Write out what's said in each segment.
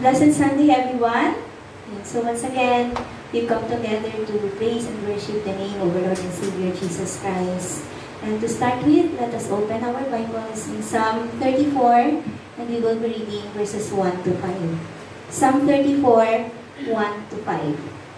Blessed Sunday, everyone. And so once again, we've come together to praise and worship the name of our Lord and Savior Jesus Christ. And to start with, let us open our Bibles in Psalm 34, and we will be reading verses 1 to 5. Psalm 34, 1 to 5.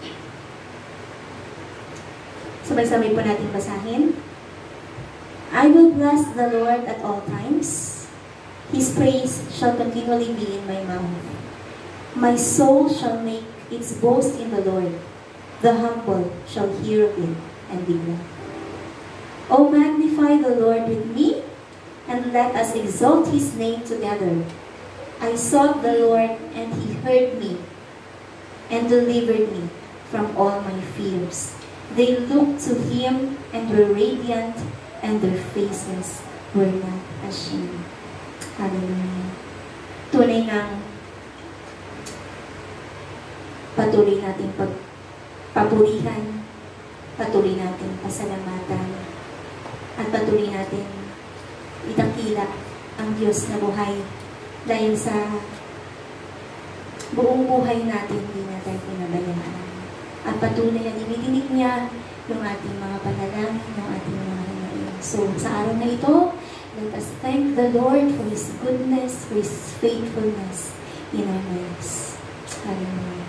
Sabay-sabay po natin basahin. I will bless the Lord at all times. His praise shall continually be in my mouth. My soul shall make its boast in the Lord. The humble shall hear of it and be glad. O magnify the Lord with me, and let us exalt his name together. I sought the Lord, and he heard me, and delivered me from all my fears. They looked to him, and were radiant, and their faces were not ashamed. Hallelujah. Tunay ng patuloy nating pagpapurihan, patuloy nating pasalamatan, at patuloy natin itakila ang Diyos na buhay dahil sa buong buhay natin hindi na tayo pinabayaan. At patuloy na dinidinig niya yung ating mga panalangin, yung ating mga hinaing. So sa araw na ito, let us thank the Lord for His goodness, for His faithfulness in our lives. Hallelujah.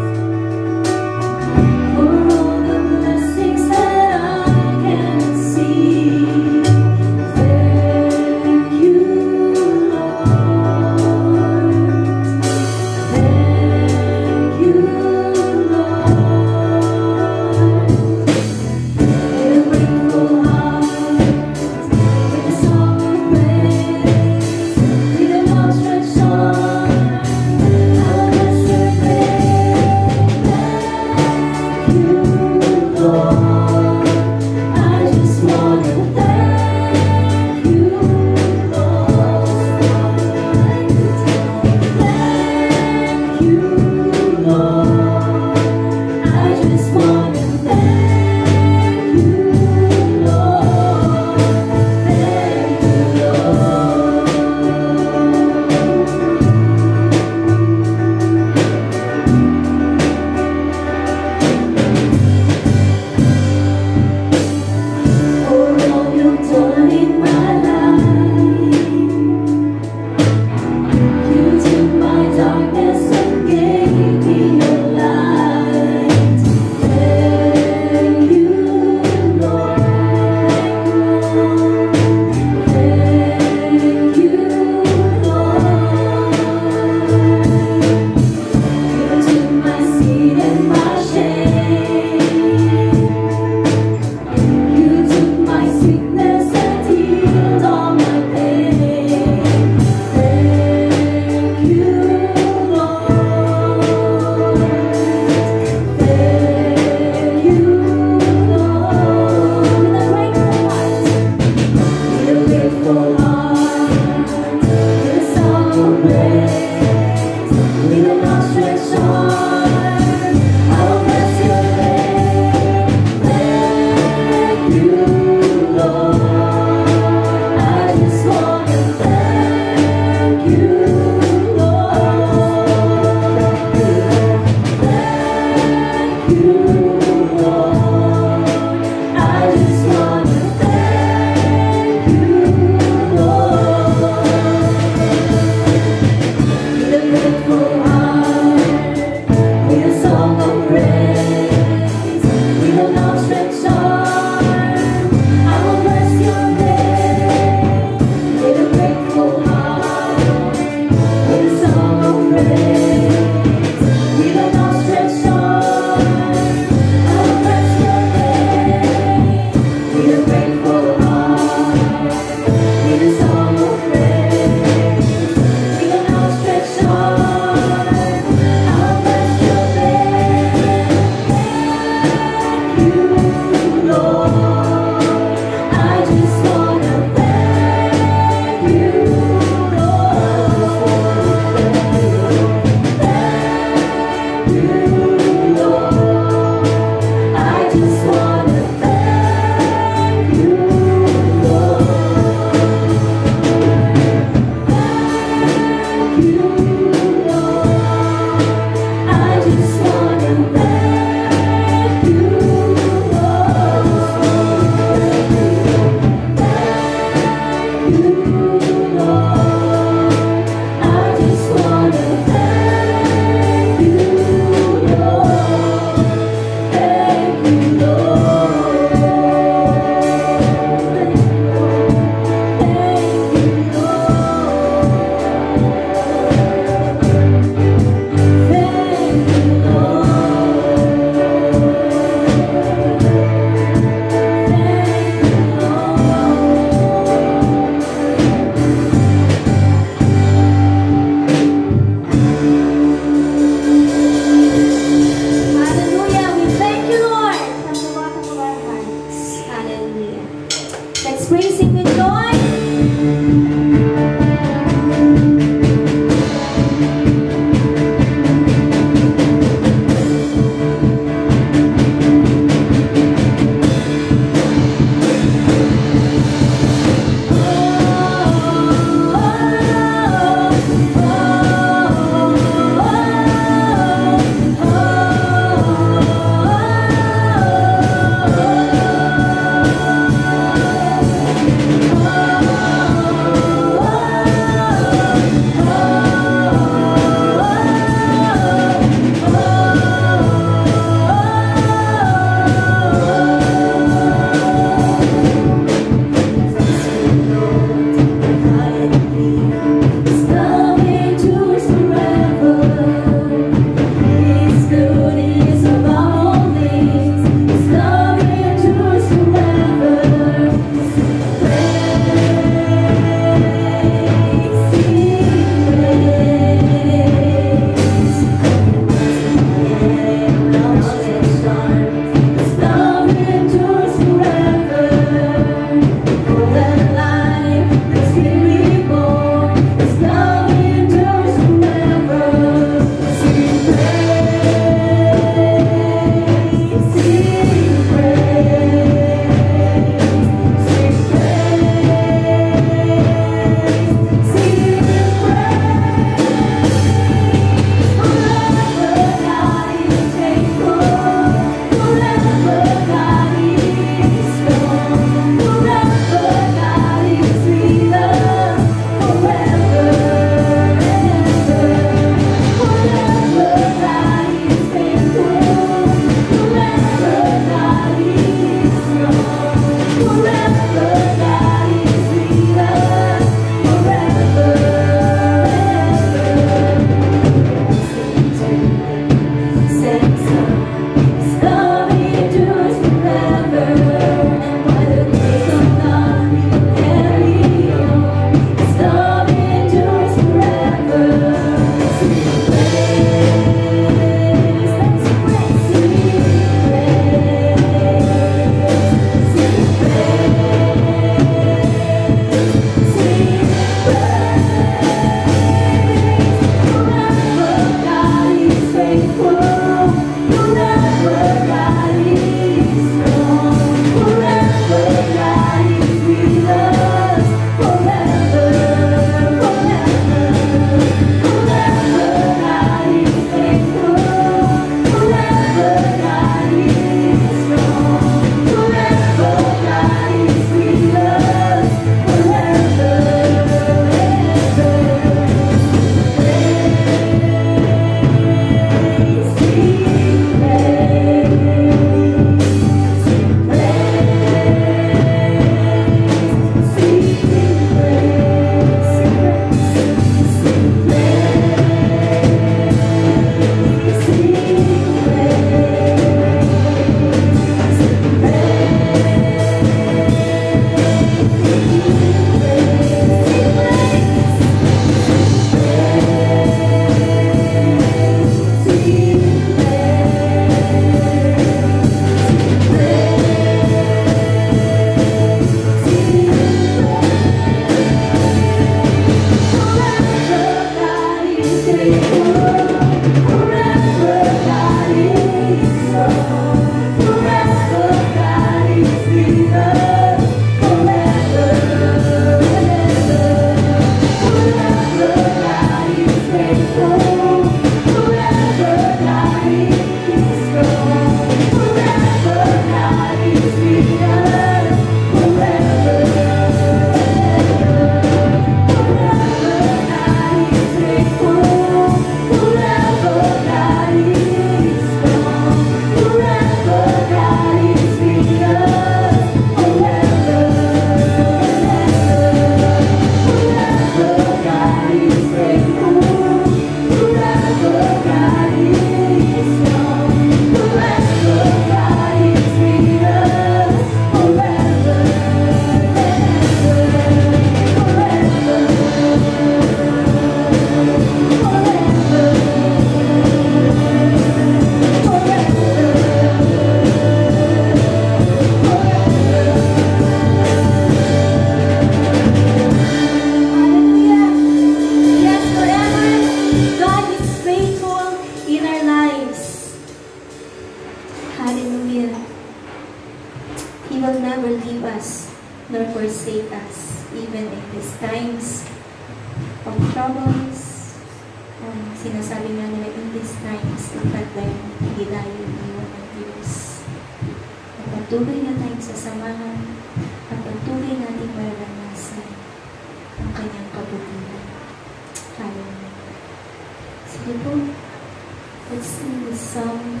these times of troubles, sinasabi nga nila in these times, ipat tayo hindi tayo iniwan ng Diyos. At patuloy na tayong sasamahan at patuloy natin maranasan ang kanyang kabutihan. Hallelujah. Sige po, let's sing this song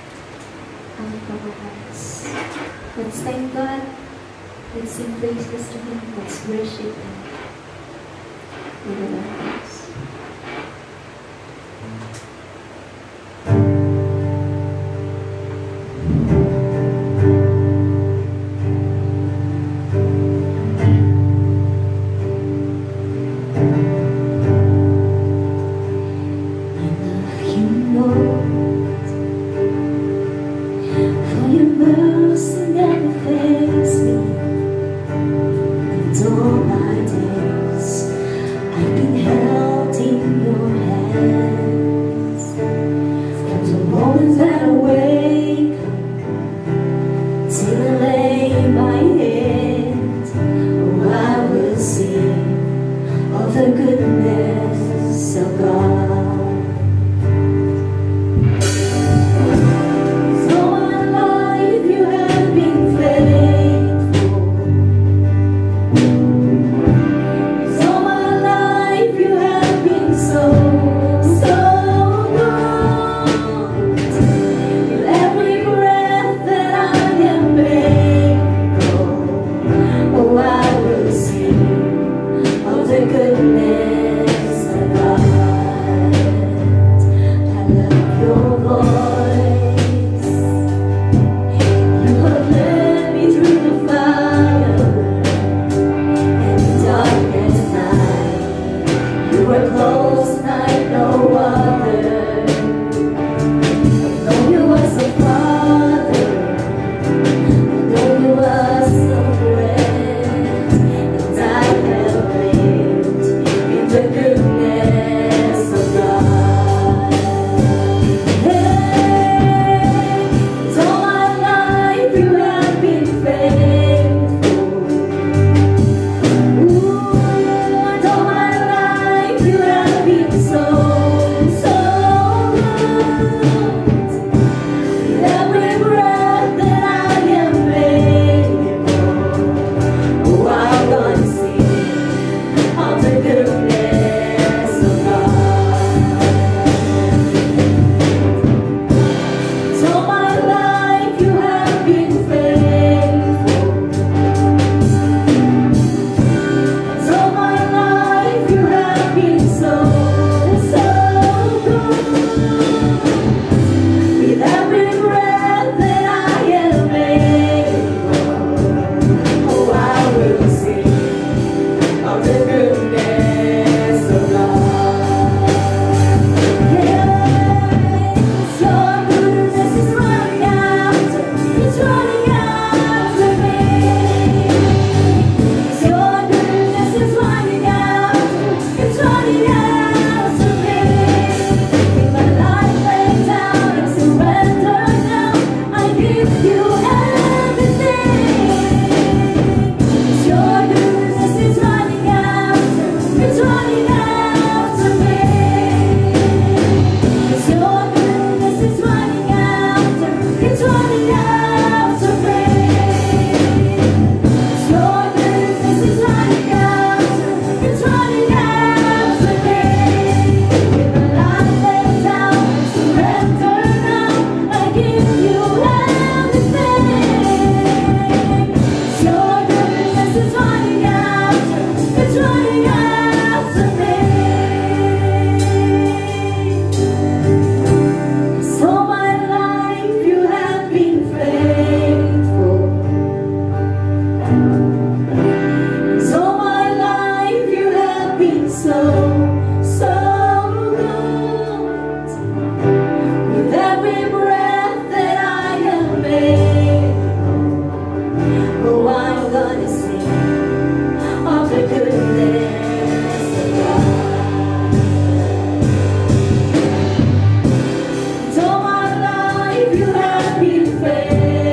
out of our hearts. Let's thank God. Let's sing praises to Him. Let's worship Him with our hearts.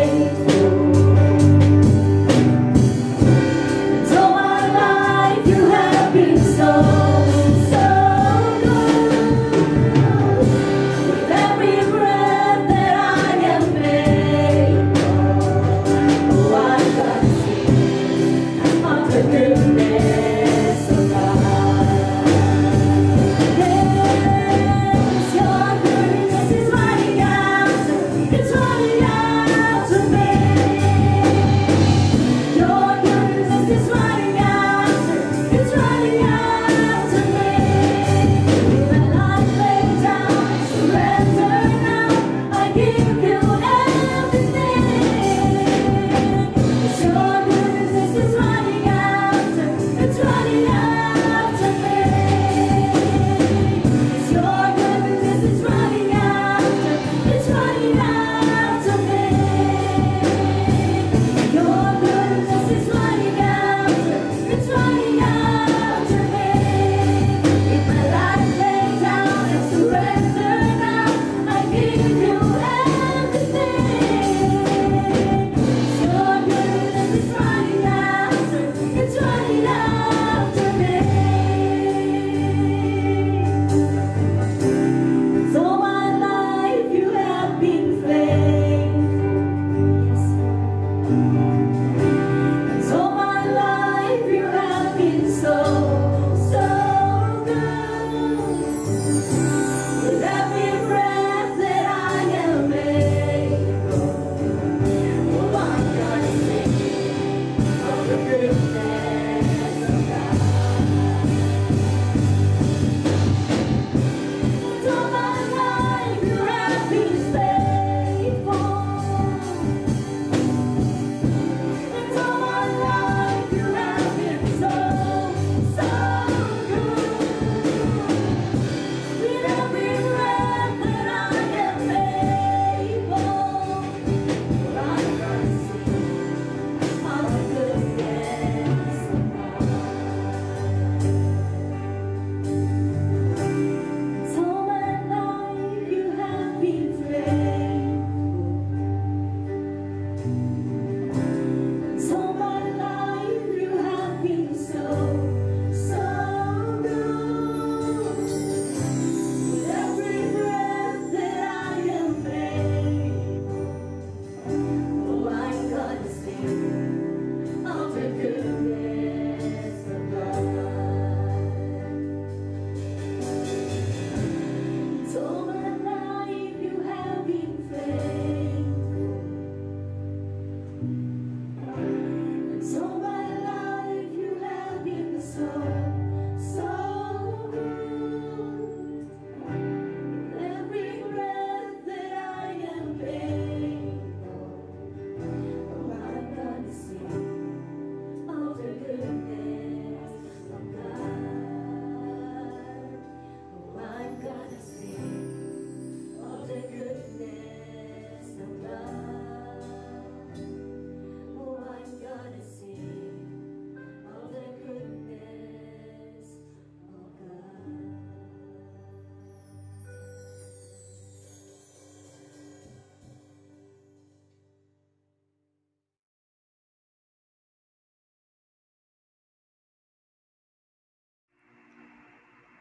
You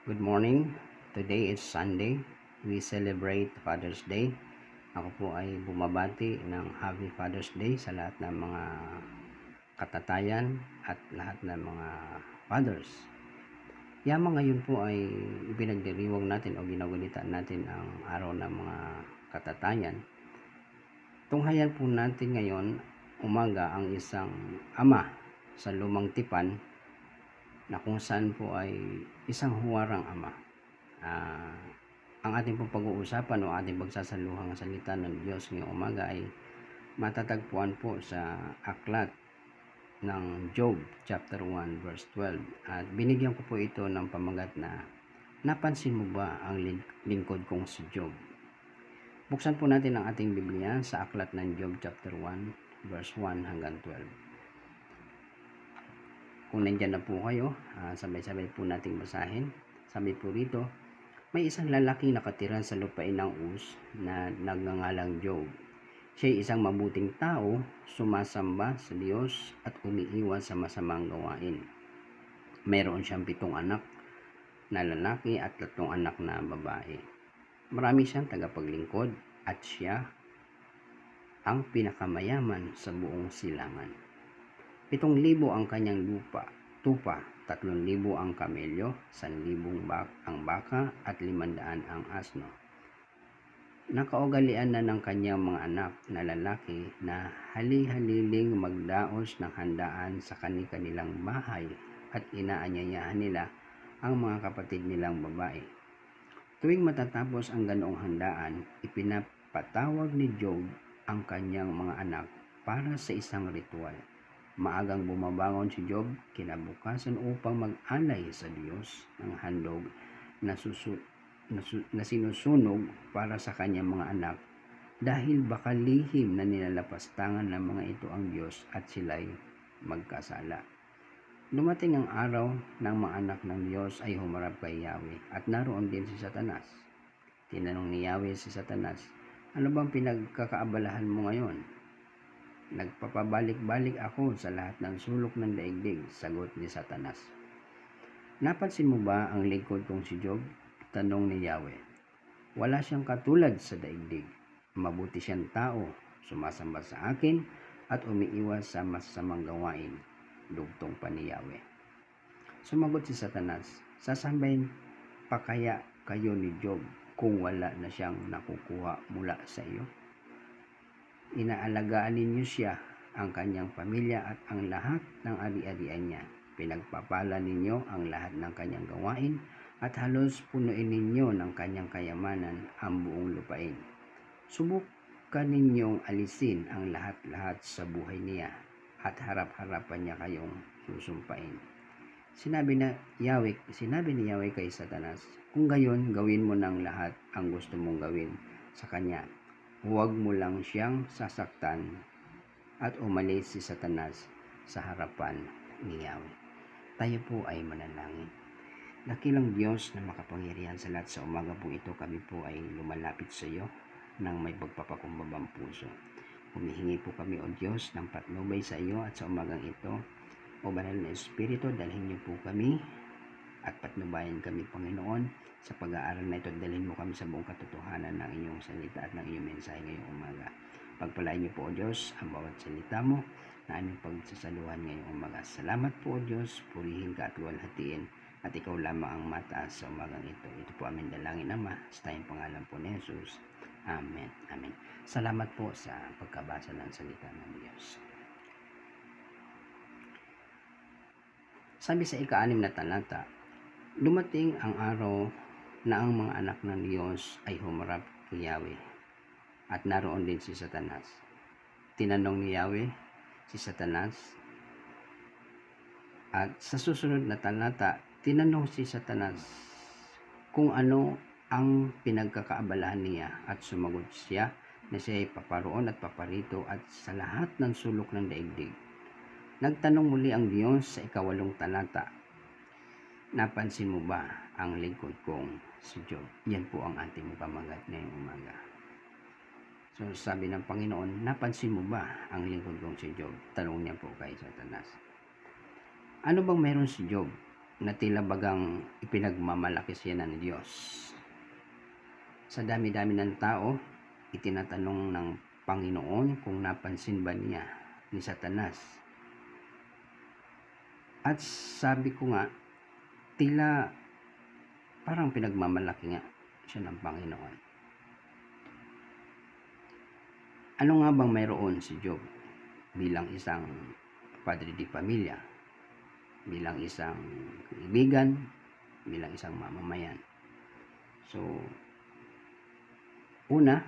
Good morning. Today is Sunday. We celebrate Father's Day. Ako po ay bumabati ng Happy Father's Day sa lahat ng mga katatayan at lahat ng mga fathers. Yamang ngayon po ay ipinagdiriwang natin o ginagunitan natin ang araw ng mga katatayan. Tunghayan po natin ngayon umaga ang isang ama sa lumang tipan na kung saan po ay isang huwarang ama. Ang ating pong pag-uusapan o ating pagsasaluhang salita ng Diyos ngayong umaga ay matatagpuan po sa aklat ng Job chapter 1 verse 12, at binigyan ko po ito ng pamagat na napansin mo ba ang lingkod kong si Job? Buksan po natin ang ating Biblia sa aklat ng Job chapter 1 verse 1 hanggang 12. Kung nandyan na po kayo, sabay-sabay po nating basahin. Sabi po rito, may isang lalaking nakatira sa lupain ng Uz na nagngangalang Job. Siya ay isang mabuting tao, sumasamba sa Diyos at umiiwas sa masamang gawain. Mayroon siyang 7 anak na lalaki at 3 anak na babae. Marami siyang tagapaglingkod at siya ang pinakamayaman sa buong silangan. 7,000 ang kanyang tupa, 3,000 ang kamelyo, 1,000 ang baka at 500 ang asno. Nakaugalian na ng kanyang mga anak na lalaki na hali-haliling magdaos ng handaan sa kanilang bahay at inaanyayahan nila ang mga kapatid nilang babae. Tuwing matatapos ang ganoong handaan, ipinapatawag ni Job ang kanyang mga anak para sa isang ritual. Maagang bumabangon si Job kinabukasan upang mag-alay sa Diyos ng handog na sinusunog para sa kanyang mga anak, dahil baka lihim na nilalapastangan ng mga ito ang Diyos at sila'y magkasala. Dumating ang araw ng mga anak ng Diyos ay humarap kay Yahweh at naroon din si Satanas. Tinanong ni Yahweh si Satanas, ano bang pinagkakaabalahan mo ngayon? Nagpapabalik-balik ako sa lahat ng sulok ng daigdig, sagot ni Satanas. Napansin mo ba ang lingkod kong si Job? Tanong ni Yahweh. Wala siyang katulad sa daigdig. Mabuti siyang tao, sumasamba sa akin at umiiwas sa masasamang gawain. Dugtong pa ni Yahweh. Sumagot si Satanas, sasambahin pa kaya kayo ni Job kung wala na siyang nakukuha mula sa iyo? Inaalagaan ninyo siya, ang kanyang pamilya at ang lahat ng ari-arian niya. Pinagpapala ninyo ang lahat ng kanyang gawain at halos punuin ninyo ng kanyang kayamanan ang buong lupain. Subukan ninyong alisin ang lahat-lahat sa buhay niya at harap-harapan niya kayong susumpain. Sinabi ni Yahweh kay Satanas, kung gayon gawin mo ng lahat ang gusto mong gawin sa kanya. Huwag mo lang siyang sasaktan, at umalis si Satanas sa harapan ni Yahweh. Tayo po ay manalangin. Dakilang Diyos na makapangyarihan sa lahat, sa umaga po ito kami po ay lumalapit sa iyo ng may pagpapakumbabang puso. Humihingi po kami o Diyos ng patnubay sa iyo at sa umagang ito, o banal na Espiritu, dalhin niyo po kami at patnubayan kami, Panginoon, sa pag-aaral na ito. Dalhin mo kami sa buong katotohanan ng inyong salita at ng iyong mensahe ngayong umaga. Pagpalain niyo po, O Diyos, ang bawat salita mo na aming pagsasaluhan ngayong umaga. Salamat po, O Diyos, purihin ka at luwalhatiin, at ikaw lamang ang mataas sa umagang ito. Ito po aming dalangin, Ama, sa tayong pangalan po ni Jesus. Amen. Amen. Salamat po sa pagkabasa ng salita ng Diyos. Sabi sa ika-6 na talata, dumating ang araw na ang mga anak ng Diyos ay humarap kay Yahweh at naroon din si Satanas. Tinanong ni Yahweh si Satanas, at sa susunod na talata, tinanong si Satanas kung ano ang pinagkakaabalahan niya, at sumagot siya na siya ay paparoon at paparito at sa lahat ng sulok ng daigdig. Nagtanong muli ang Diyos sa ika-8 talata, napansin mo ba ang lingkod kong si Job? Yan po ang ating pamagat ngayong umaga. So sabi ng Panginoon, napansin mo ba ang lingkod kong si Job? Tanong niya po kay Satanas. Ano bang meron si Job? na tila bagang ipinagmamalaki siya ng Diyos. Sa dami-dami ng tao, itinatanong ng Panginoon kung napansin ba niya ni Satanas. At sabi ko nga, tila parang pinagmamalaki nga siya ng Panginoon. Ano nga bang mayroon si Job bilang isang padre di pamilya, bilang isang kaibigan, bilang isang mamamayan? So, una,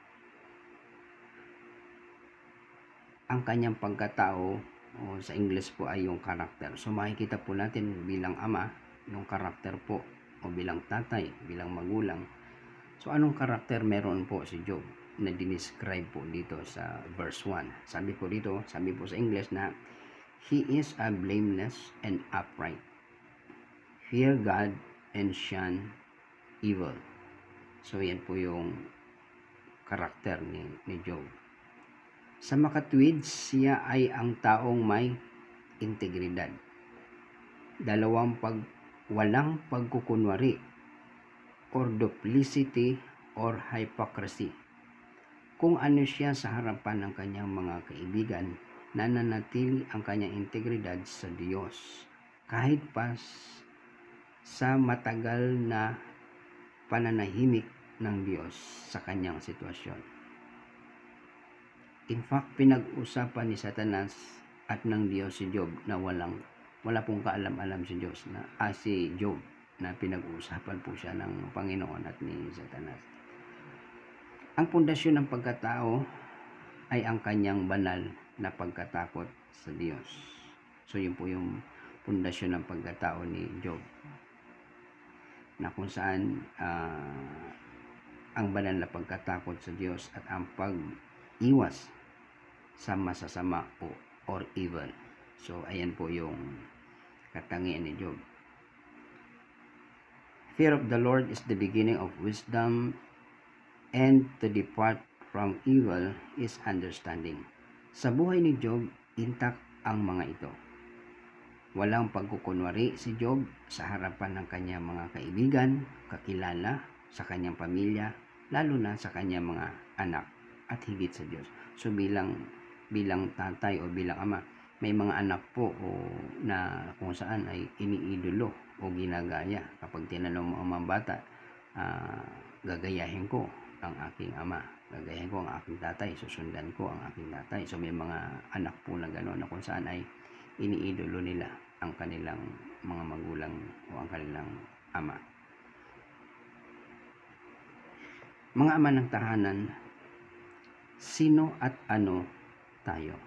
ang kanyang pagkatao, o sa English po ay yung karakter. So makikita po natin bilang ama, yung karakter po, o bilang tatay, bilang magulang. So anong karakter meron po si Job na dinescribe po dito sa verse 1? Sabi po sa English na he is a blameless and upright, fear God and shun evil. So yan po yung karakter ni Job. Sa makatwid, siya ay ang taong may integridad. Walang pagkukunwari or duplicity or hypocrisy. Kung ano siya sa harapan ng kanyang mga kaibigan, nananatili ang kanyang integridad sa Diyos kahit pa sa matagal na pananahimik ng Diyos sa kanyang sitwasyon. In fact, pinag-usapan ni Satanas at ng Diyos si Job na wala pong kaalam-alam si Job na pinag-uusapan po siya ng Panginoon at ni Satanas. Ang pundasyon ng pagkatao ay ang kanyang banal na pagkatakot sa Diyos. So yun po yung pundasyon ng pagkatao ni Job, na kung saan ang banal na pagkatakot sa Diyos at ang pag-iwas sa masasama or evil. So ayan po yung katangian ni Job. Fear of the Lord is the beginning of wisdom, and to depart from evil is understanding. Sa buhay ni Job, intact ang mga ito. Walang pagkukunwari si Job sa harapan ng kanyang mga kaibigan, kakilala, sa kanyang pamilya, lalo na sa kanyang mga anak, at higit sa Diyos. So bilang tatay o bilang ama, may mga anak po na kung saan ay iniidolo o ginagaya. Kapag tinanong mo ang mga bata, gagayahin ko ang aking ama, gagayahin ko ang aking tatay, susundan ko ang aking tatay. So may mga anak po na gano'n na kung saan ay iniidolo nila ang kanilang mga magulang o ang kanilang ama. Mga ama ng tahanan, sino at ano tayo?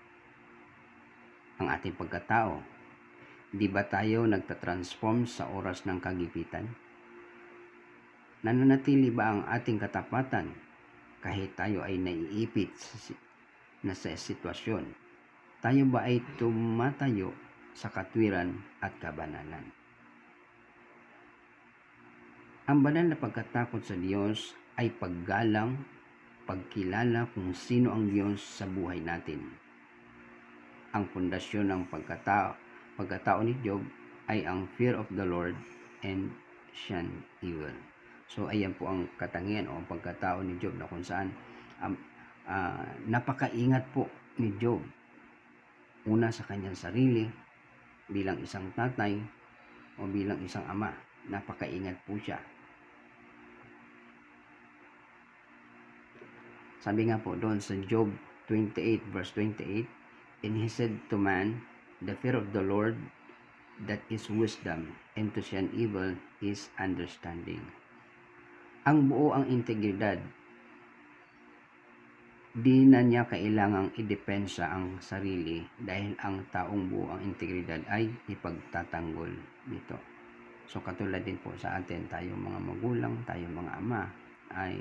Ang ating pagkatao, di ba tayo nagtatransform sa oras ng kagipitan? Nananatili ba ang ating katapatan kahit tayo ay naiipit na sa sitwasyon? Tayo ba ay tumatayo sa katwiran at kabanalan? Ang banal na pagkatakot sa Diyos ay paggalang, pagkilala kung sino ang Diyos sa buhay natin. Ang pundasyon ng pagkatao ni Job ay ang fear of the Lord and shun evil. So ayan po ang katangian o ang pagkatao ni Job, na kung saan napakaingat po ni Job. Una, sa kanyang sarili bilang isang tatay o bilang isang ama, napakaingat po siya. Sabi nga po doon sa Job 28 verse 28, and he said to man, the fear of the Lord, that is wisdom, and to shun evil is understanding. Ang buo ang integridad, di na niya kailangang idepensa ang sarili dahil ang taong buo ang integridad ay ipagtatanggol nito. So katulad din po sa atin, tayo mga magulang, tayo mga ama, ay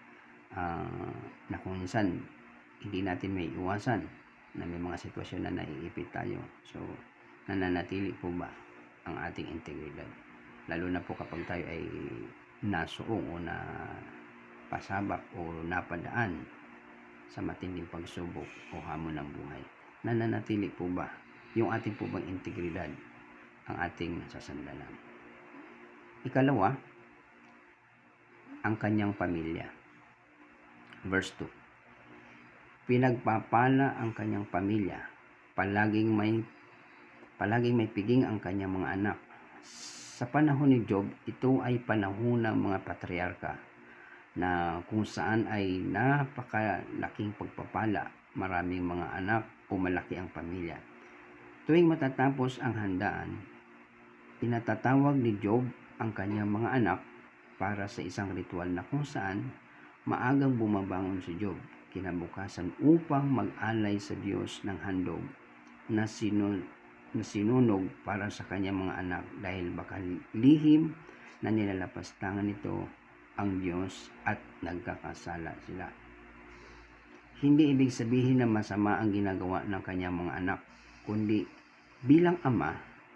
na kung minsan hindi natin may iwasan na may mga sitwasyon na naiipit tayo. So nananatili po ba ang ating integridad? Lalo na po kapag tayo ay nasuong o napasabak o napadaan sa matinding pagsubok o hamon ng buhay. Nananatili po ba yung ating po bang integridad, ang ating sasandalan. Ikalawa, ang kanyang pamilya. Verse 2. Pinagpapala ang kanyang pamilya. Palaging may piging ang kanyang mga anak. Sa panahon ni Job, ito ay panahon ng mga patriarka na kung saan ay napakalaking pagpapala, maraming mga anak o malaki ang pamilya. Tuwing matatapos ang handaan, pinatatawag ni Job ang kanyang mga anak para sa isang ritual na kung saan maagang bumabangon si Job kinabukasan upang mag-alay sa Diyos ng handog na sinunog para sa kanyang mga anak dahil baka lihim na nilalapastangan nito ang Diyos at nagkakasala sila. Hindi ibig sabihin na masama ang ginagawa ng kanyang mga anak, kundi bilang ama,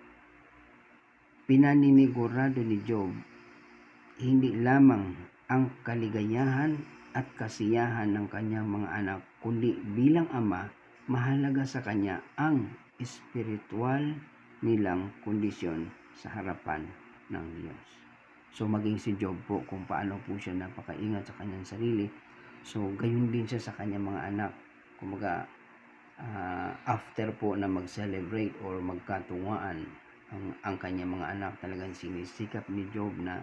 pinaninigurado ni Job hindi lamang ang kaligayahan at kasiyahan ng kanyang mga anak, kundi bilang ama, mahalaga sa kanya ang espiritual nilang kondisyon sa harapan ng Diyos. So maging si Job po, kung paano po siya napakaingat sa kanyang sarili, so gayon din siya sa kanyang mga anak. Kumbaga, after po na mag-celebrate or magkatunguan ang kanyang mga anak, talagang sinisikap ni Job na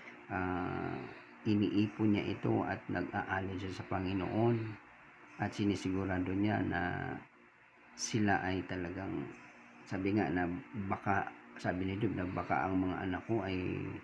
iniipon niya ito at nag-aalay siya sa Panginoon at sinisigurado niya na sila ay talagang, sabi nga na baka, sabi ni Job na baka ang mga anak ko ay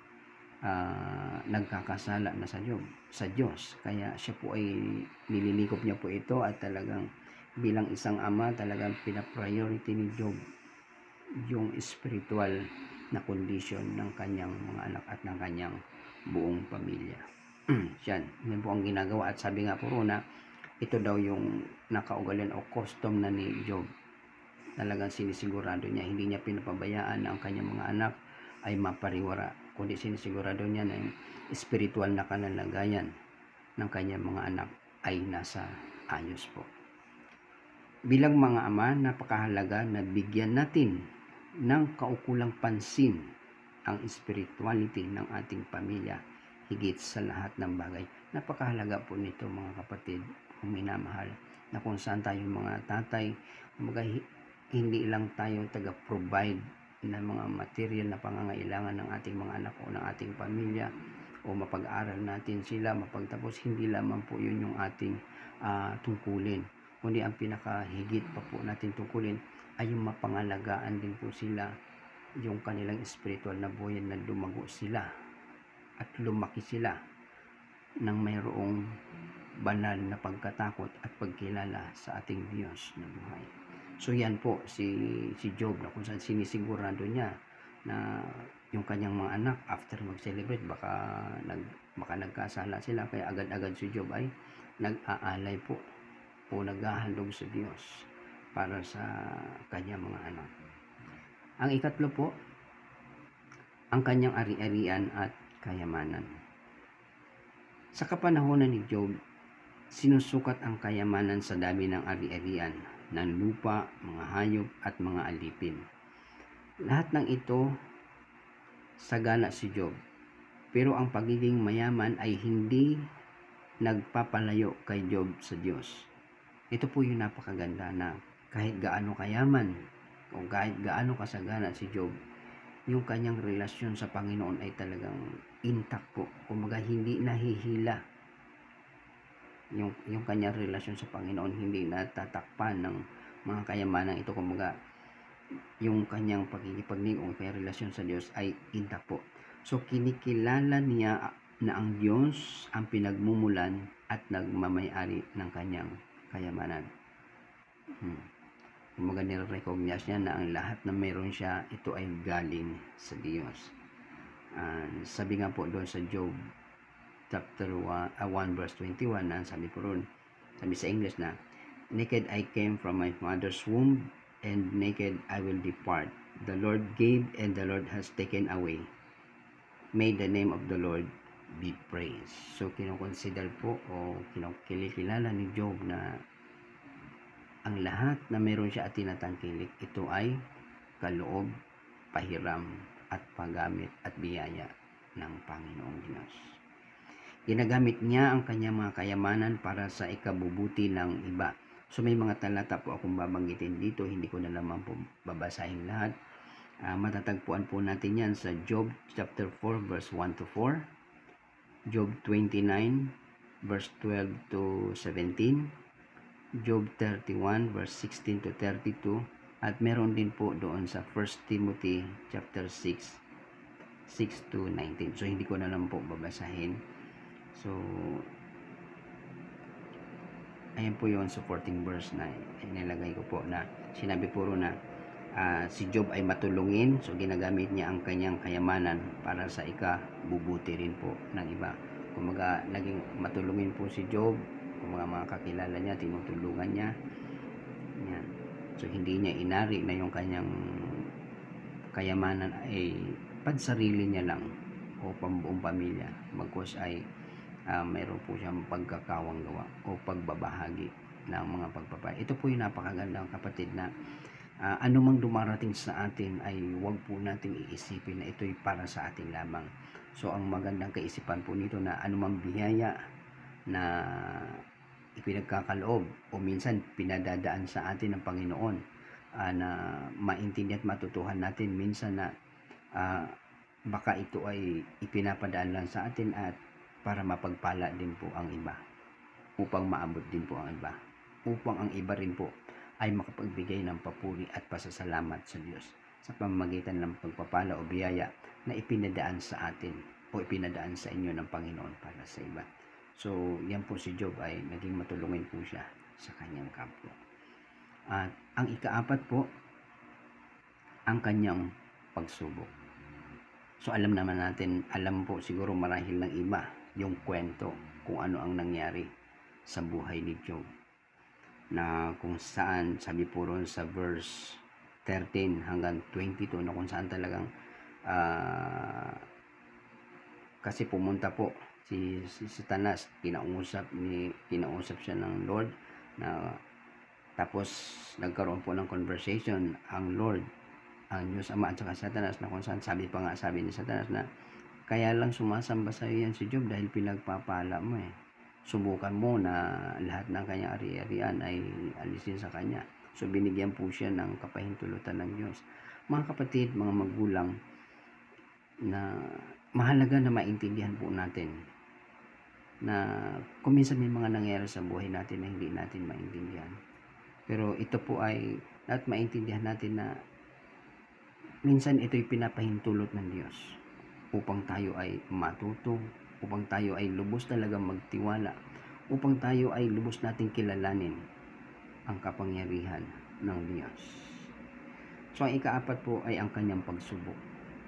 nagkakasala na sa Diyos. Kaya siya po ay nililikop niya po ito at talagang bilang isang ama talagang pina-priority ni Job yung spiritual na condition ng kanyang mga anak at ng kanyang buong pamilya. Yan po ang ginagawa at sabi nga po na ito daw yung nakaugalian o custom na ni Job. Talagang sinisigurado niya, hindi niya pinapabayaan na ang kanyang mga anak ay mapariwara, kundi sinisigurado niya na yung spiritual na kalalagayan ng kanyang mga anak ay nasa ayos po. Bilang mga ama, napakahalaga na bigyan natin ng kaukulang pansin ang spirituality ng ating pamilya higit sa lahat ng bagay. Napakahalaga po nito mga kapatid, kung minamahal, na kung saan tayo mga tatay, hindi lang tayo taga-provide ng mga material na pangangailangan ng ating mga anak o ng ating pamilya o mapag-aral natin sila, mapagtapos, hindi lamang po yun yung ating tungkulin, kundi ang pinakahigit pa po natin tungkulin ay yung mapangalagaan din po sila, yung kanilang spiritual na buhay na lumago sila at lumaki sila ng mayroong banal na pagkatakot at pagkilala sa ating Diyos na buhay. So yan po si Job, na kung saan sinisigurado niya na yung kanyang mga anak after mag-celebrate baka nagkasala sila, kaya agad-agad si Job ay nag-aalay po o naghahandog sa Diyos para sa kanyang mga anak. Ang ikatlo po, ang kanyang ari-arian at kayamanan. Sa kapanahonan ni Job, sinusukat ang kayamanan sa dami ng ari-arian, ng lupa, mga hayop at mga alipin. Lahat ng ito sagana si Job, pero ang pagiging mayaman ay hindi nagpapalayo kay Job sa Diyos. Ito po yung napakaganda, na kahit gaano kayaman o kahit gaano kasagana si Job, yung kanyang relasyon sa Panginoon ay talagang intact po. Kumbaga hindi nahihila. Yung kanyang relasyon sa Panginoon hindi natatakpan ng mga kayamanan ito. Kumbaga yung kanyang pagkikipagnig o kanyang relasyon sa Diyos ay intact po. So kinikilala niya na ang Diyos ang pinagmumulan at nagmamay-ari ng kanyang kayamanan. Kumbaga nire-recognize niya na ang lahat na mayroon siya, ito ay galing sa Diyos. Sabi nga po doon sa Job chapter 1 verse 21, na sabi po ron, sabi sa English na, naked I came from my mother's womb, and naked I will depart. The Lord gave, and the Lord has taken away. May the name of the Lord be praised. So kinoconsider po o kinikilala ni Job na ang lahat na meron siya at tinatangkilik, ito ay kaloob, pahiram at paggamit at biyaya ng Panginoong Diyos. Ginagamit niya ang kanyang mga kayamanan para sa ikabubuti ng iba. So may mga talata po akong babanggitin dito, hindi ko na lamang po babasahin lahat. Matatagpuan po natin yan sa Job chapter 4 verse 1 to 4, Job 29 verse 12 to 17, Job 31 verse 16 to 32, at meron din po doon sa 1 Timothy chapter 6 to 19. So hindi ko na lang po babasahin. So ayan po yung supporting verse na inilagay ko po, na sinabi puro na si Job ay matulungin. So ginagamit niya ang kanyang kayamanan para sa ikabubuti rin po ng iba. Kumaga naging matulungin po si Job, mga kakilala niya, tinutulungan niya. Yan. So hindi niya inari na yung kanyang kayamanan ay pansarili niya lang o pambuong pamilya, bagkus ay mayroon po siyang pagkakawang gawa o pagbabahagi ng mga pagpapay. Ito po yung napakagandang kapatid, na anumang dumarating sa atin ay huwag po nating iisipin na ito'y para sa atin lamang. So ang magandang kaisipan po nito na anumang biyaya na ipinagkakaloob o minsan pinadadaan sa atin ng Panginoon, na maintindihan at matutuhan natin minsan na baka ito ay ipinapadaan lang sa atin at para mapagpala din po ang iba, upang maabot din po ang iba, upang ang iba rin po ay makapagbigay ng papuri at pasasalamat sa Diyos sa pamamagitan ng pagpapala o biyaya na ipinadaan sa atin o ipinadaan sa inyo ng Panginoon para sa iba. So yan po si Job ay naging matulungin po siya sa kanyang kapwa. At ang ikaapat po, ang kanyang pagsubok. So alam naman natin, alam po siguro marahil ng iba yung kwento kung ano ang nangyari sa buhay ni Job, na kung saan sabi po ron sa verse 13 hanggang 22, na kung saan talagang kasi pumunta po si Satanas, kinausap siya ng Lord, na tapos nagkaroon po ng conversation ang Lord, ang Diyos Ama at saka Satanas, na kung saan sabi ni Satanas na kaya lang sumasamba sa iyo yan si Job dahil pinagpapala mo Subukan mo na lahat ng kanyang ari-arian ay alisin sa kanya. So binigyan po siya ng kapahintulutan ng Diyos. Mga kapatid, mga magulang, na mahalaga na maintindihan po natin na kung minsan may mga nangyayari sa buhay natin na hindi natin maintindihan. Pero ito po ay at maintindihan natin na minsan ito'y pinapahintulot ng Diyos upang tayo ay matuto, upang tayo ay lubos talagang magtiwala, upang tayo ay lubos nating kilalanin ang kapangyarihan ng Diyos. So ang ikaapat po ay ang kanyang pagsubok.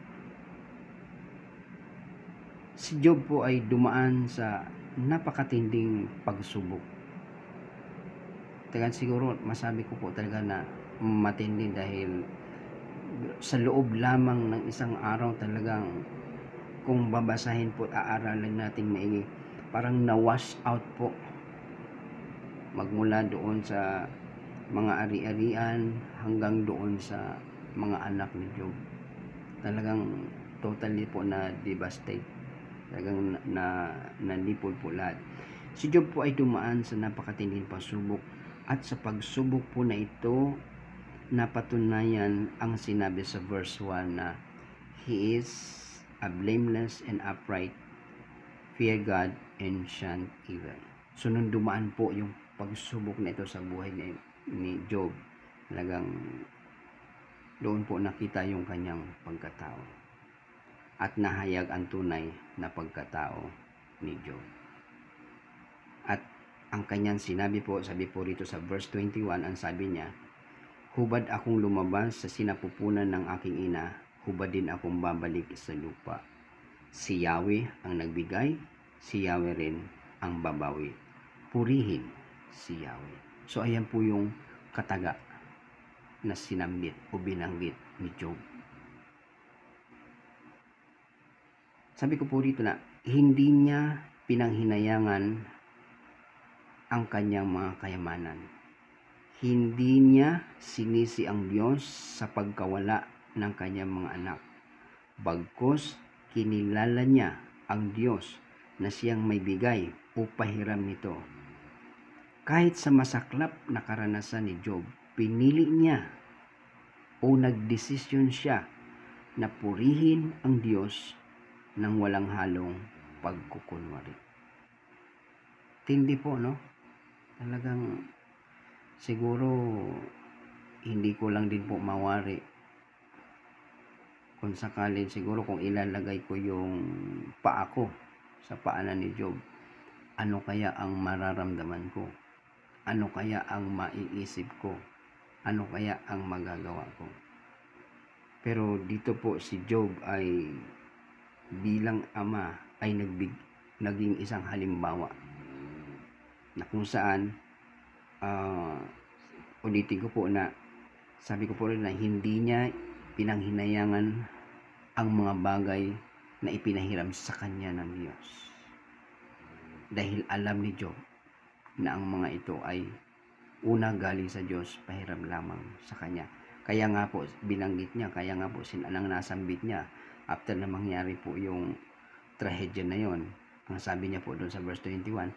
Si Job po ay dumaan sa napakatinding pagsubok. Talagang siguro masabi ko po talaga na matindi, dahil sa loob lamang ng isang araw talagang kung babasahin po at aaralan natin maigi, parang na-wash out po. Magmula doon sa mga ari-arian hanggang doon sa mga anak ni Job. Talagang totally po na devastate. Talagang nalipol po lahat. Si Job po ay dumaan sa napakatinding pagsubok, at sa pagsubok po na ito napatunayan ang sinabi sa verse 1 na he is a blameless and upright, fear God and shun evil. So nung dumaan po yung pagsubok na ito sa buhay ni Job, talagang doon po nakita yung kanyang pagkatao at nahayag ang tunay na pagkatao ni Job. At ang kanyang sinabi po, sabi po rito sa verse 21, ang sabi niya, hubad akong lumabas sa sinapupunan ng aking ina, hubad din akong babalik sa lupa. Si Yahweh ang nagbigay, si Yahweh rin ang babawi. Purihin si Yahweh. So ayan po yung kataga na sinambit o binanggit ni Job. Sabi ko po rito na hindi niya pinanghinayangan ang kanyang mga kayamanan. Hindi niya sinisi ang Diyos sa pagkawala ng kanyang mga anak. Bagkus kinilala niya ang Diyos na siyang may bigay o pahiram nito. Kahit sa masaklap na karanasan ni Job, pinili niya o nagdesisyon siya na purihin ang Diyos ng walang halong pagkukunwari. Tindi po, no? Talagang siguro hindi ko lang din po mawari kung sakalin, siguro kung ilalagay ko yung paa ko sa paanan ni Job, ano kaya ang mararamdaman ko? Ano kaya ang maiisip ko? Ano kaya ang magagawa ko? Pero dito po si Job ay bilang ama ay naging isang halimbawa na kung saan ulitin ko po na sabi ko po rin na hindi niya pinanghinayangan ang mga bagay na ipinahiram sa kanya ng Diyos. Dahil alam ni Job na ang mga ito ay una galing sa Diyos, pahiram lamang sa kanya. Kaya nga po binanggit niya, kaya nga po sinanang nasambit niya after na mangyari po yung trahedya na yon. Ang sabi niya po doon sa verse 21,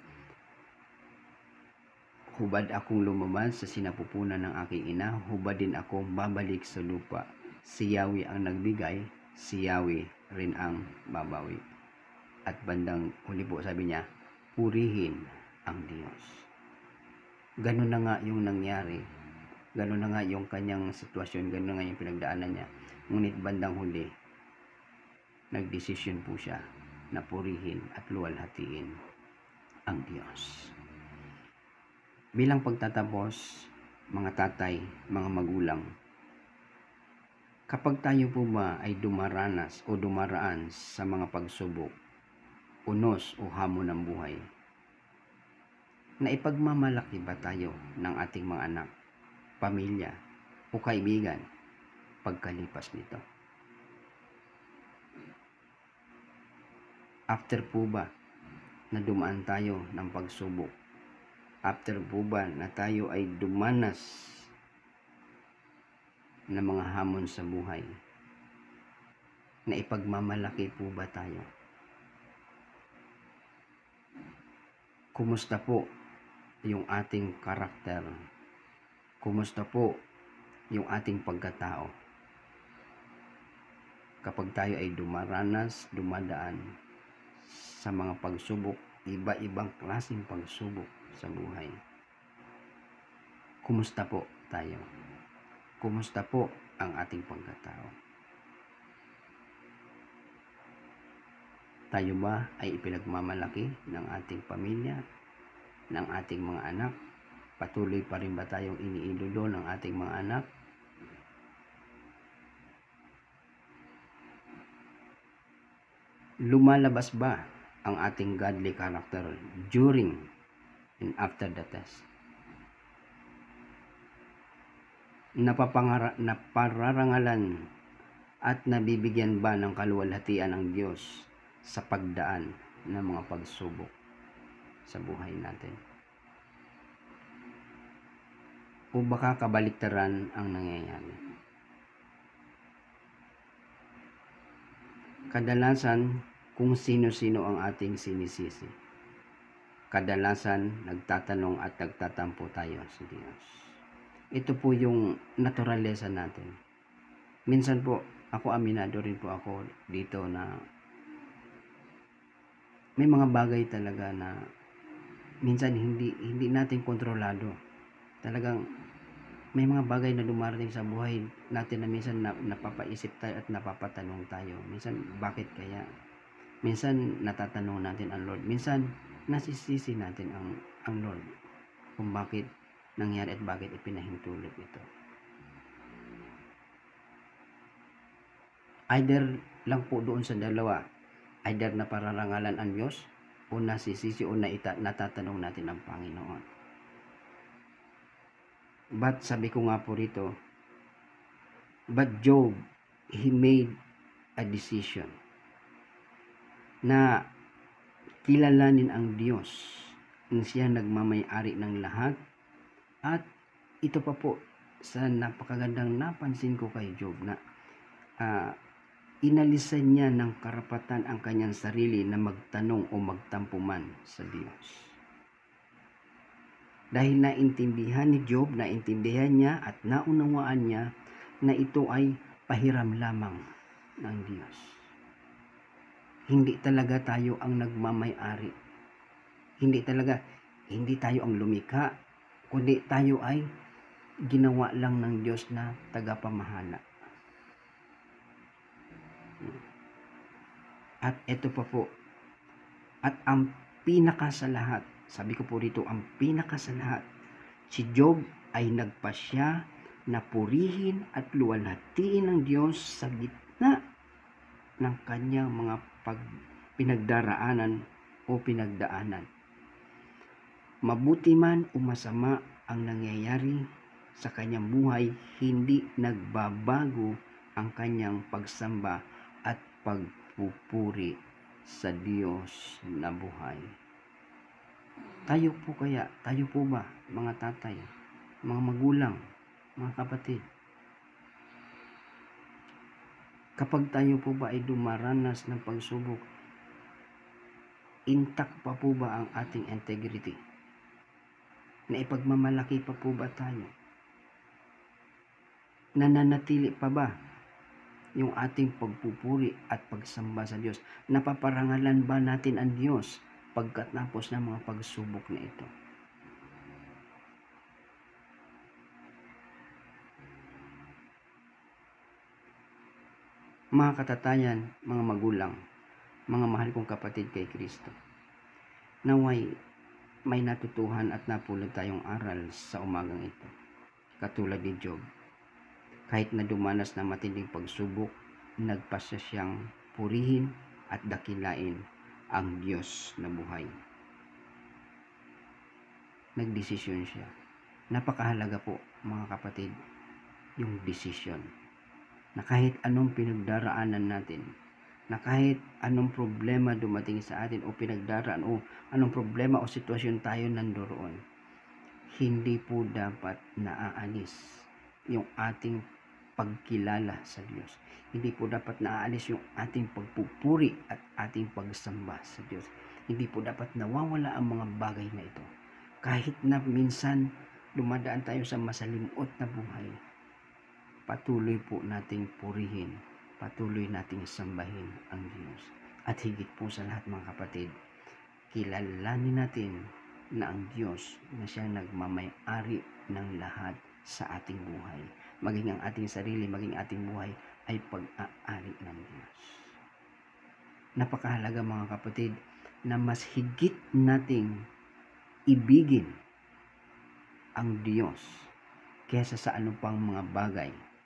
hubad akong lumabas sa sinapupunan ng aking ina, hubad din akong babalik sa lupa. Si Yahweh ang nagbigay, si Yahweh rin ang babawi. At bandang huli po sabi niya, purihin ang Diyos. Ganun na nga yung nangyari. Ganun na nga yung kanyang sitwasyon, ganun na nga yung pinagdaanan niya. Ngunit bandang huli, nagdesisyon po siya na purihin at luwalhatiin ang Diyos. Bilang pagtatapos, mga tatay, mga magulang, kapag tayo po ba ay dumaranas o dumaraan sa mga pagsubok, unos o hamon ng buhay, na ipagmamalaki ba tayo ng ating mga anak, pamilya o kaibigan pagkalipas nito? After po ba na dumaan tayo ng pagsubok, after po ba na tayo ay dumanas ng mga hamon sa buhay, na ipagmamalaki po ba tayo? Kumusta po yung ating karakter? Kumusta po yung ating pagkatao? Kapag tayo ay dumadaan sa mga pagsubok, iba-ibang klaseng pagsubok sa buhay. Kumusta po tayo? Kumusta po ang ating pagkatao? Tayo ba ay ipinagmamalaki ng ating pamilya, ng ating mga anak? Patuloy pa rin ba tayong iniidolo ng ating mga anak? Lumalabas ba ang ating godly character during and after the test? Napararangalan at nabibigyan ba ng kaluwalhatian ng Diyos sa pagdaan ng mga pagsubok sa buhay natin? O baka kabaliktaran ang nangyayari? Kadalasan, kung sino-sino ang ating sinisisi, kadalasan nagtatanong at nagtatampo tayo sa Diyos. Ito po yung naturalesa natin. Minsan po, ako aminado rin po ako dito na may mga bagay talaga na minsan hindi natin kontrolado. Talagang may mga bagay na dumarating sa buhay natin na minsan napapaisip tayo at napapatanong tayo. Minsan, bakit kaya? Minsan, natatanong natin ang Lord. Minsan, nasisisi natin ang Lord kung bakit nangyari at bakit ipinahintulot ito. Either lang po doon sa dalawa, either na pararangalan ang Diyos o nasisisi o natatanong natin ang Panginoon. But sabi ko nga po rito, but Job, he made a decision na kilalanin ang Diyos na siya nagmamay-ari ng lahat. At ito pa po sa napakagandang napansin ko kay Job na inalisan niya ng karapatan ang kanyang sarili na magtanong o magtampo man sa Diyos. Dahil naintindihan ni Job, naintindihan niya at naunawaan niya na ito ay pahiram lamang ng Diyos. Hindi talaga tayo ang nagmamay-ari. Hindi tayo ang lumikha, kundi tayo ay ginawa lang ng Diyos na tagapamahala. At ito pa po, at ang pinaka sa lahat, sabi ko po rito, ang pinaka sa lahat, si Job ay nagpasya na purihin at luwalhatiin ng Diyos sa gitna ng kanyang mga pinagdaraanan o pinagdaanan. Mabuti man o masama ang nangyayari sa kanyang buhay, hindi nagbabago ang kanyang pagsamba at pagpupuri sa Diyos na buhay. Tayo po ba, mga tatay, mga magulang, mga kapatid, kapag tayo po ba ay dumaranas ng pagsubok, intact pa po ba ang ating integrity? Na ipagmamalaki pa po ba tayo? Nananatili pa ba yung ating pagpupuri at pagsamba sa Diyos? Napaparangalan ba natin ang Diyos pagkatapos ng mga pagsubok na ito? Mga katatayan, mga magulang, mga mahal kong kapatid kay Kristo, naway may natutuhan at napulot tayong aral sa umagang ito. Katulad ni Job, kahit na dumanas ng matinding pagsubok, nagpasya siyang purihin at dakilain ang Diyos na buhay. Nagdesisyon siya. Napakahalaga po, mga kapatid, yung desisyon. Na kahit anong pinagdaraanan natin, na kahit anong problema dumating sa atin o pinagdaraan o anong problema o sitwasyon tayo nandoroon, hindi po dapat naaalis yung ating pagkilala sa Diyos. Hindi po dapat naaalis yung ating pagpupuri at ating pagsamba sa Diyos. Hindi po dapat nawawala ang mga bagay na ito. Kahit na minsan dumadaan tayo sa masalimuot na buhay, patuloy po nating purihin, patuloy nating sambahin ang Diyos. At higit po sa lahat, mga kapatid, kilalanin natin na ang Diyos na siya nagmamay-ari ng lahat sa ating buhay. Maging ang ating sarili, maging ating buhay ay pag-aari ng Diyos. Napakahalaga, mga kapatid, na mas higit nating ibigin ang Diyos kaysa sa anupang mga bagay.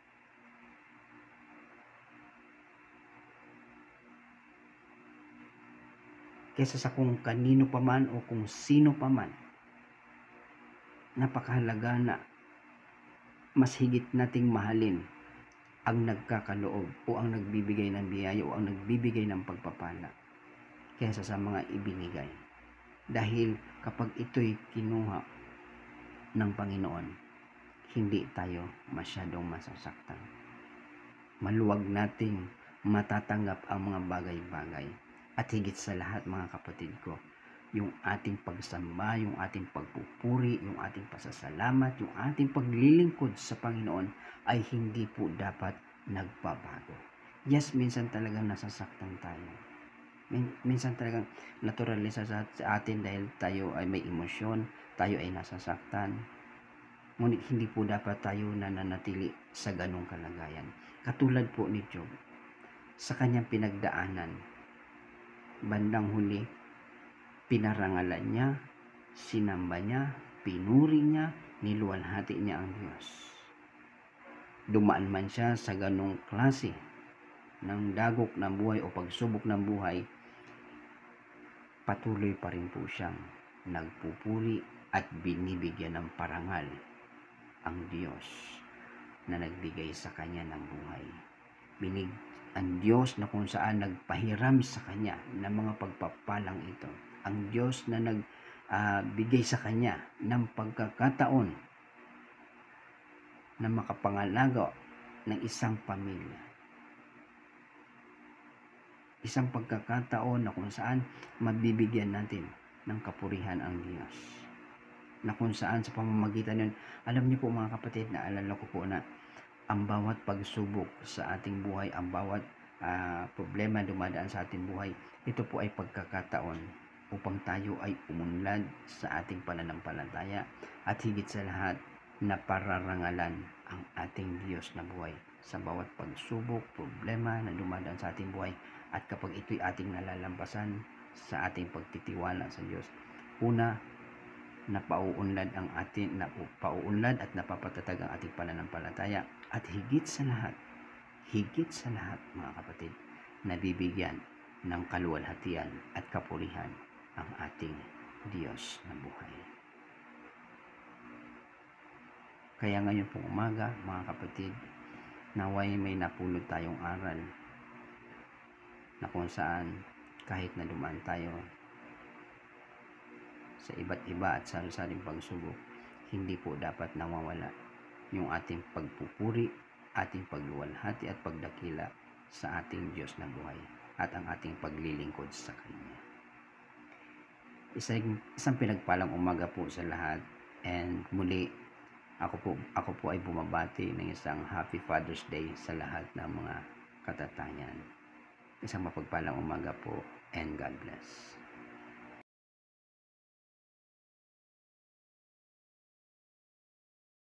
Kaysa sa kung kanino paman o kung sino paman. Napakahalaga na mas higit nating mahalin ang nagkakaloob o ang nagbibigay ng biyaya o ang nagbibigay ng pagpapala kaysa sa mga ibinigay. Dahil kapag ito'y kinuha ng Panginoon, hindi tayo masyadong masasaktan. Maluwag nating matatanggap ang mga bagay-bagay. At higit sa lahat, mga kapatid ko, yung ating pagsamba, yung ating pagpupuri, yung ating pasasalamat, yung ating paglilingkod sa Panginoon ay hindi po dapat nagbabago. Yes, minsan talagang nasasaktan tayo. Minsan talagang naturalisa sa atin dahil tayo ay may emosyon, tayo ay nasasaktan. Ngunit hindi po dapat tayo nananatili sa ganong kalagayan. Katulad po ni Job, sa kanyang pinagdaanan, bandang huli, pinarangalan niya, sinamba niya, pinuri niya, niluwalhati niya ang Diyos. Dumaan man siya sa ganong klase ng dagok ng buhay o pagsubok ng buhay, patuloy pa rin po siyang nagpupuri at binibigyan ng parangal ang Diyos na nagbigay sa kanya ng buhay. Ang Diyos na kung saan nagpahiram sa kanya ng mga pagpapalang ito. Ang Diyos na nagbigay sa kanya ng pagkakataon na makapangalaga ng isang pamilya. Isang pagkakataon na kung saan mabibigyan natin ng kapurihan ang Diyos. Na kung saan sa pamamagitan yun, alam niyo po mga kapatid, naalala ko po na ang bawat pagsubok sa ating buhay, ang bawat problema dumadaan sa ating buhay, ito po ay pagkakataon upang tayo ay umunlad sa ating pananampalataya at higit sa lahat na pararangalan ang ating Diyos na buhay sa bawat pagsubok, problema na dumadaan sa ating buhay. At kapag ito'y ating nalalampasan sa ating pagtitiwala sa Diyos, una, napauunlad at napapatatag ang ating pananampalataya, at higit sa lahat mga kapatid, nabibigyan ng kaluwalhatian at kapurihan ang ating Diyos na buhay. Kaya ngayon pong umaga mga kapatid, naway may napulot tayong aral na kung saan kahit na dumaan tayo sa iba't iba at sari-saring pagsubok, hindi po dapat nawawala yung ating pagpupuri, ating pagluwalhati at pagdakila sa ating Diyos na buhay at ang ating paglilingkod sa Kanya. Isang pinagpalang umaga po sa lahat, and muli ako po ay bumabati ng isang Happy Father's Day sa lahat ng mga katatayan. Isang mapagpalang umaga po, and God bless.